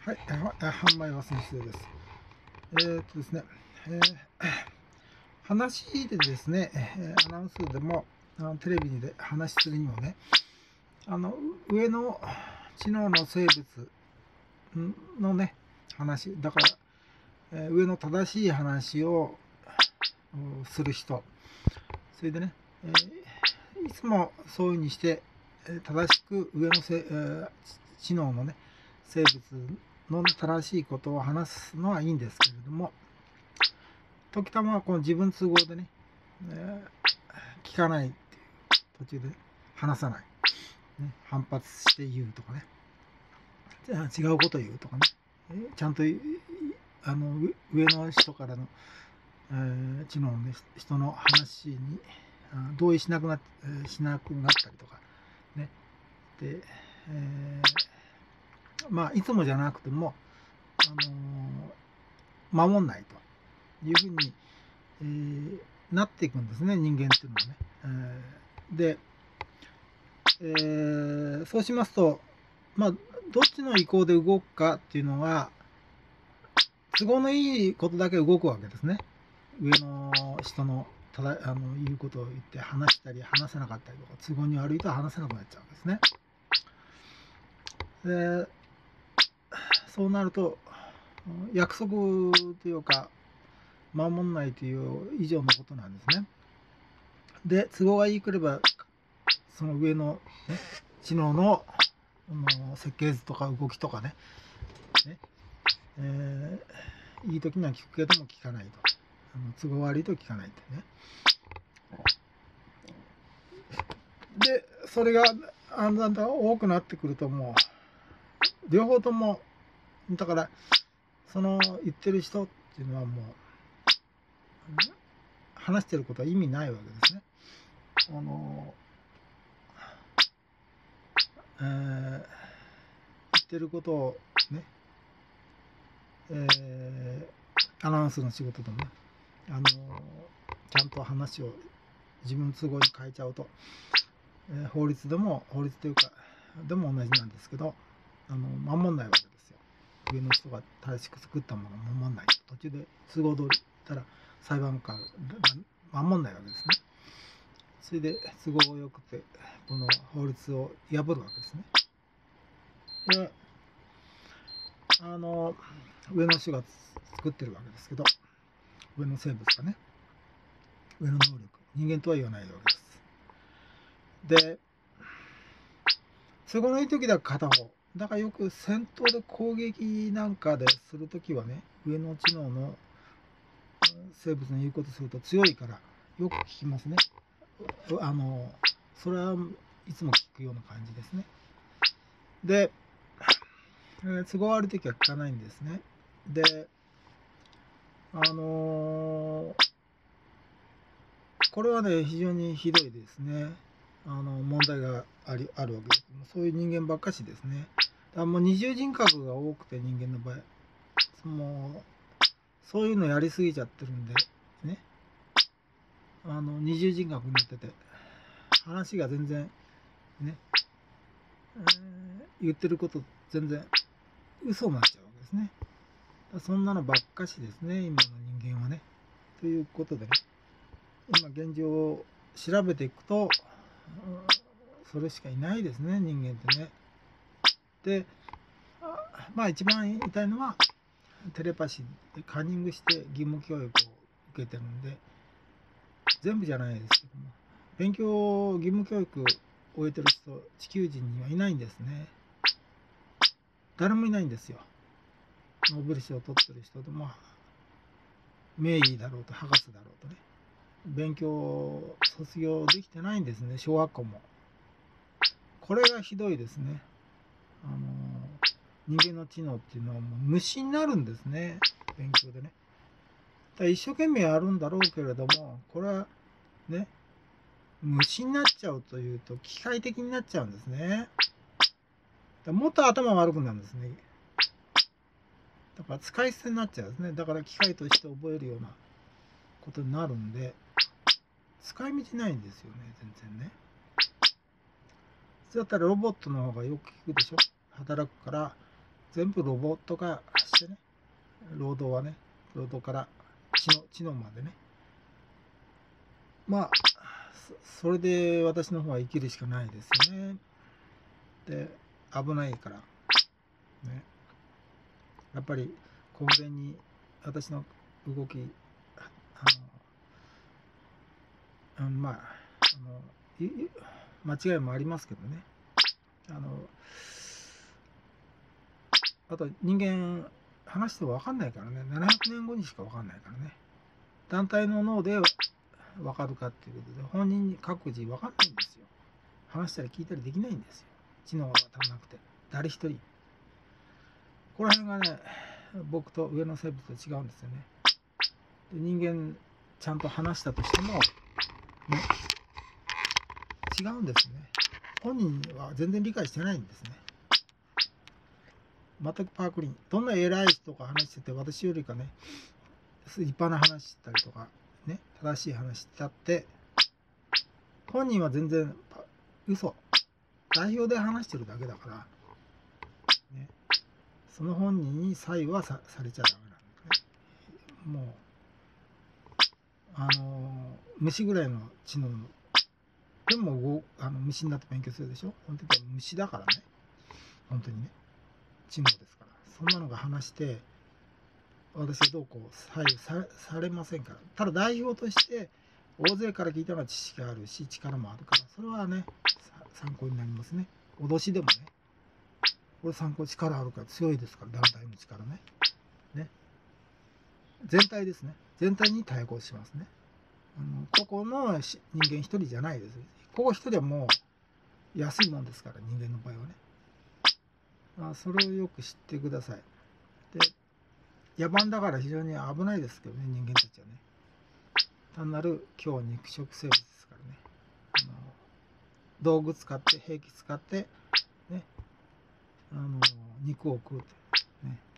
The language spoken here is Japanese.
はい、販売は先生です。ですね、話でですね、アナウンスでもテレビで話するにもね、上の知能の生物のね、話、だから、上の正しい話をする人、それでね、いつもそういうふうにして正しく上の知能のね、生物の正しいことを話すのはいいんですけれども、時たまこの自分都合でね、聞かないっていう途中で話さない、ね、反発して言うとかね、違うこと言うとかね、ちゃんと上の人からの、知能の、ね、人の話に同意しなくなったりとかね、で、まあいつもじゃなくても、守んないというふうに、なっていくんですね、人間っていうのはね。で、そうしますと、まあ、どっちの意向で動くかっていうのが、都合のいいことだけ動くわけですね。上の人の言うことを言って話したり話せなかったりとか、都合に悪いと話せなくなっちゃうんですね。で、そうなると、約束というか、守んないという以上のことなんですね。で、都合がいいくれば、その上の、ね、知能の設計図とか動きとかね、いい時には聞くけども聞かないと、都合悪いと聞かないってね。で、それがだんだん多くなってくると、もう両方とも、だからその言ってる人っていうのはもう話してることは意味ないわけですね。言ってることをね、アナウンスの仕事でもね、ちゃんと話を自分の都合に変えちゃうと、法律というかでも同じなんですけど、守んないわけですよ。上の人が正しく作ったものを守んない、途中で都合通りたら裁判官が守んないわけですね。それで都合よくてこの法律を破るわけですね。で、上の人が作ってるわけですけど、上の生物がね、上の能力、人間とは言わないわけです。で、都合のいい時だけ片方、だからよく戦闘で攻撃なんかでするときはね、上の知能の生物の言うことすると強いからよく聞きますね。それはいつも聞くような感じですね。で、都合悪いときは聞かないんですね。で、これはね、非常にひどいですね。問題があるわけです。そういう人間ばっかしですね。だからもう二重人格が多くて、人間の場合。もう、そういうのやりすぎちゃってるんで、ね。二重人格になってて、話が全然、ね、言ってること全然嘘になっちゃうわけですね。そんなのばっかしですね、今の人間はね。ということでね、今現状を調べていくと、それしかいないですね、人間ってね。で、まあ一番言いたいのは、テレパシーでカンニングして義務教育を受けてるんで、全部じゃないですけども、勉強、義務教育を終えてる人、地球人にはいないんですね。誰もいないんですよ。ノーベル賞を取ってる人でも、名医だろうと博士だろうとね、勉強を卒業できてないんですね、小学校も。これがひどいですね。人間の知能っていうのはもう虫になるんですね、勉強でね。だから一生懸命やるんだろうけれども、これはね、虫になっちゃうというと機械的になっちゃうんですね。だもっと頭悪くなるんですね。だから使い捨てになっちゃうんですね。だから機械として覚えるようなことになるんで、使い道ないんですよね、全然ね。そうだったらロボットの方がよく効くでしょ。働くから全部ロボット化してね、労働はね、労働から知能までね、まあそれで私の方は生きるしかないですよね。で、危ないからね、やっぱり根源に私の動き、まあ間違いもありますけどね、あと人間話しても分かんないからね、700年後にしか分かんないからね、団体の脳で分かるかっていうことで、本人に各自分かんないんですよ。話したり聞いたりできないんですよ、知能が足らなくて。誰一人。ここら辺がね、僕と上の生物と違うんですよね。で、人間ちゃんと話したとしても、ね、違うんですね。本人は全然理解してないんですね。全くパークリン。どんな偉い人が話してて、私よりかね、立派な話したりとか、ね、正しい話したって、本人は全然嘘。代表で話してるだけだから、ね、その本人に差異はされちゃダメなんだね。もう、虫ぐらいの知能の、でも虫になって勉強するでしょ。本当に虫だからね。本当にね。知能ですから。そんなのが話して、私はどうこう左右されませんから。ただ代表として、大勢から聞いたのは知識があるし、力もあるから、それはね、参考になりますね。脅しでもね。これ参考、力あるから強いですから、団体の力ね。全体ですね。全体に対抗しますね。個々の人間一人じゃないです。個々一人はもう安いもんですから、人間の場合はね。それをよく知ってください。で、野蛮だから非常に危ないですけどね、人間たちはね。単なる強肉食生物ですからね。道具使って、兵器使って、ね、肉を食うと、ね。